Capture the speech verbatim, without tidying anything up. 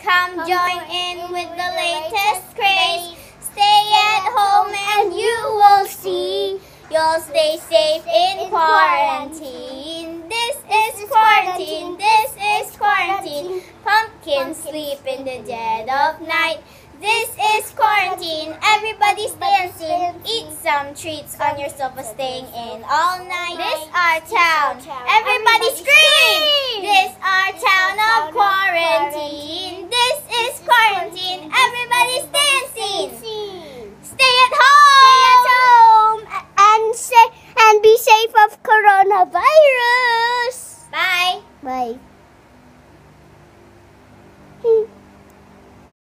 Come join in with the latest craze. Stay at home and you will see. You'll stay safe in quarantine. This is quarantine. This is quarantine. Pumpkins sleep in the dead of night. This is quarantine. Everybody's dancing. Eat some treats on your sofa, staying in all night. This our town. Everybody scream! This our town of quarantine. This is quarantine. Everybody's dancing.